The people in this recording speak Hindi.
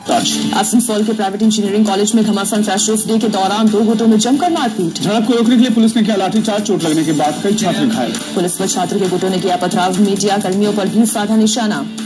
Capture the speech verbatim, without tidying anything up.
आसनसोल के प्राइवेट इंजीनियरिंग कॉलेज में घमासान फ्रेशर्स डे के दौरान दो गुटों में जमकर मारपीट। झड़प को रोकने के लिए पुलिस ने किया लाठीचार्ज, चोट लगने के बाद कई छात्र घायल। पुलिस व छात्र के गुटों ने किया पथराव, मीडिया कर्मियों पर भी साधा निशाना।